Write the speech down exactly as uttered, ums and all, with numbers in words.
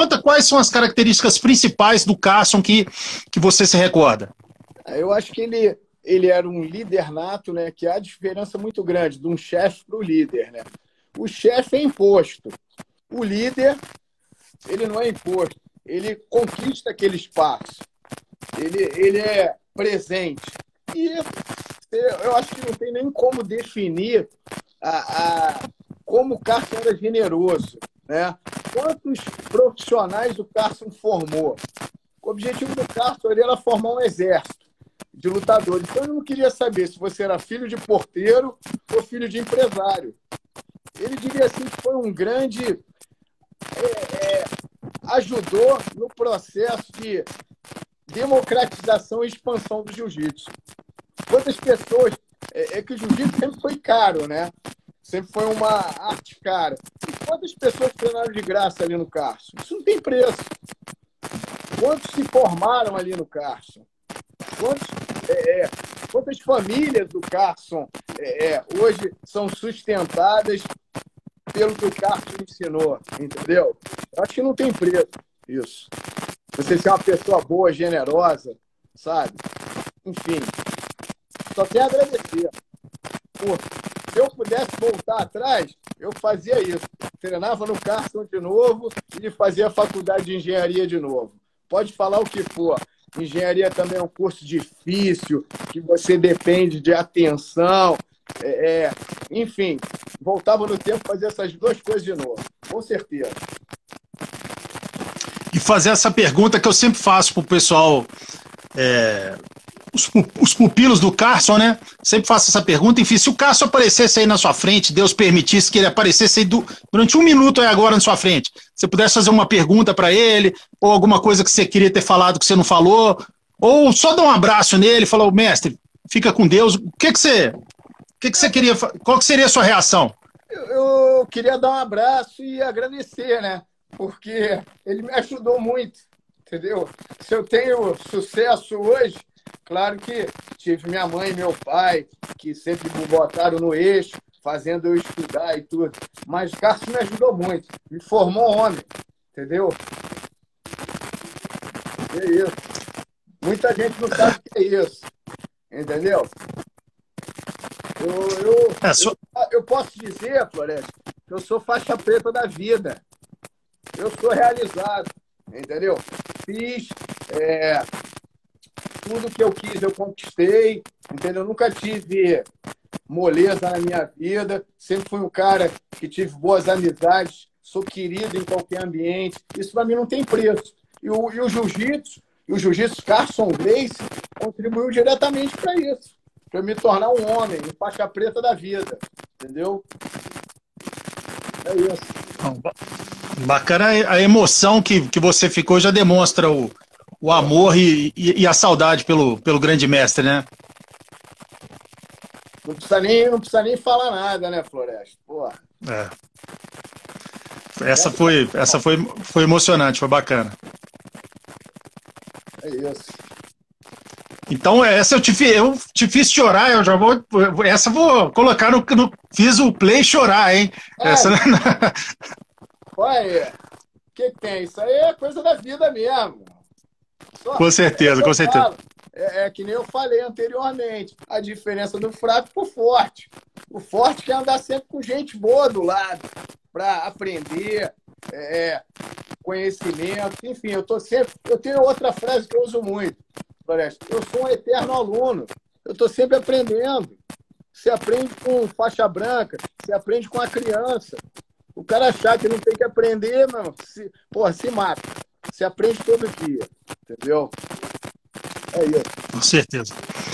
conta quais são as características principais do Carson que, que você se recorda. Eu acho que ele, ele era um líder nato, né? Que há diferença muito grande de um chefe para o líder, né? O chefe é imposto. O líder, ele não é imposto. Ele conquista aquele espaço. Ele, ele é presente. E eu acho que não tem nem como definir a, a, como o Carson era generoso, né? Quantos profissionais o Carson formou? O objetivo do Carson era formar um exército de lutadores. Então, eu não queria saber se você era filho de porteiro ou filho de empresário. Ele diria assim que foi um grande... É, é, ajudou no processo de democratização e expansão do jiu-jitsu. Quantas pessoas... É, é que o jiu-jitsu sempre foi caro, né? Sempre foi uma arte cara. E quantas pessoas treinaram de graça ali no Carson? Isso não tem preço. Quantos se formaram ali no Carson? Quantos, é, é, quantas famílias do Carson é, é, hoje são sustentadas pelo que o Carson ensinou, entendeu? Eu acho que não tem preço isso. Você ser uma pessoa boa, generosa, sabe? Enfim, só tenho a agradecer. Pô, se eu pudesse voltar atrás, eu fazia isso. Treinava no Carson de novo e fazia faculdade de engenharia de novo. Pode falar o que for. Engenharia também é um curso difícil, que você depende de atenção. É, é, enfim, voltava no tempo fazer essas duas coisas de novo. Com certeza. E fazer essa pergunta que eu sempre faço para o pessoal, é, os, os pupilos do Carson, né? Sempre faço essa pergunta. Enfim, se o Carson aparecesse aí na sua frente, Deus permitisse que ele aparecesse aí do, durante um minuto aí agora na sua frente, você pudesse fazer uma pergunta para ele, ou alguma coisa que você queria ter falado que você não falou, ou só dar um abraço nele e falar, oh, mestre, fica com Deus. O que que você, o que que você queria, qual que seria a sua reação? Eu, eu queria dar um abraço e agradecer, né? Porque ele me ajudou muito, entendeu? Se eu tenho sucesso hoje, claro que tive minha mãe e meu pai, que sempre me botaram no eixo, fazendo eu estudar e tudo. Mas o Carson me ajudou muito, me formou homem, entendeu? É isso. Muita gente não sabe o que é isso, entendeu? Eu, eu, é, só... eu, eu posso dizer, Floresta, que eu sou faixa preta da vida. Eu sou realizado, entendeu? Fiz é, tudo que eu quis, eu conquistei, entendeu? Eu nunca tive moleza na minha vida, sempre fui um cara que tive boas amizades, sou querido em qualquer ambiente, isso para mim não tem preço. E o, e o jiu-jitsu, e o jiu-jitsu Carson Gracie contribuiu diretamente para isso, para eu me tornar um homem, um faixa preta da vida, entendeu? É isso. Bacana, a emoção que, que você ficou já demonstra o, o amor e, e, e a saudade pelo, pelo grande mestre, né? Não precisa nem, não precisa nem falar nada, né, Floresta? Porra. É. Essa, foi, essa foi, foi emocionante, foi bacana. É isso. Então, essa eu te, eu te fiz chorar, eu já vou. Essa eu vou colocar no, no. Fiz o play chorar, hein? É. Essa. Olha, o que tem? Isso aí é coisa da vida mesmo. Só, com certeza, é com certeza. É, é que nem eu falei anteriormente, a diferença do fraco pro forte. O forte quer andar sempre com gente boa do lado, para aprender, é, conhecimento, enfim, eu tô sempre. Eu tenho outra frase que eu uso muito, Floresta. Eu sou um eterno aluno, eu estou sempre aprendendo. Você aprende com faixa branca, você aprende com a criança. O cara achar que não tem que aprender, não, se, porra, se mata. Você aprende todo dia, entendeu? É isso. Com certeza.